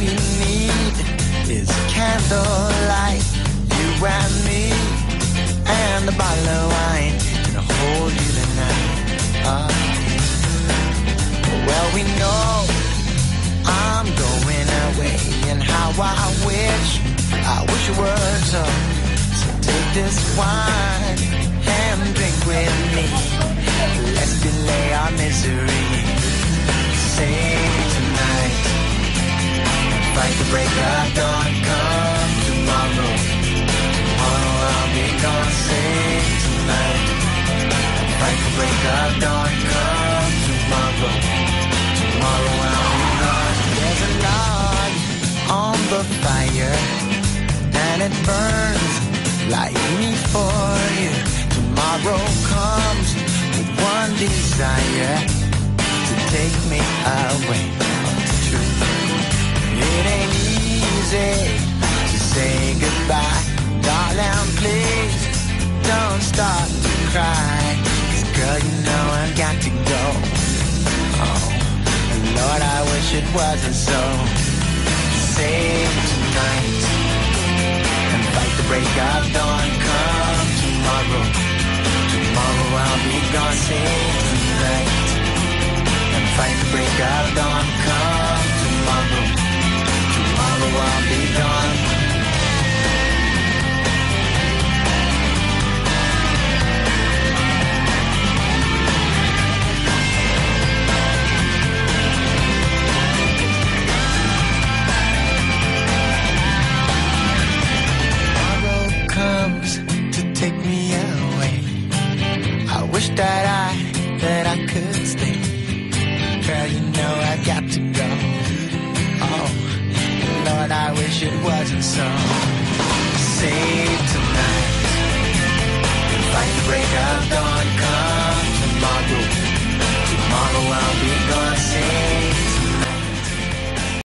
we need is candlelight, you and me, and a bottle of wine, gonna hold you tonight. Well, we know I'm going away, and how I wish it were so. So take this wine and drink with me. Let's delay our misery. Save tonight, fight the break of dawn. Come tomorrow, tomorrow I'll be gone. Save tonight, fight the break of dawn. Come tomorrow, tomorrow I'll be gone. There's a log on the fire, and it burns like me for you. Tomorrow comes with one desire, to take me away from the truth. It ain't easy to say goodbye, darling, please don't start to cry, 'cause girl, you know I've got to go. Oh, Lord, I wish it wasn't so. Save tonight and fight the break of dawn. Come tomorrow, tomorrow I'll be gone. Save tonight and fight the break of dawn. Come tomorrow, tomorrow I'll be gone. Take me away. I wish that I could stay. Girl, you know I've got to go. Oh, Lord, I wish it wasn't so. Save tonight.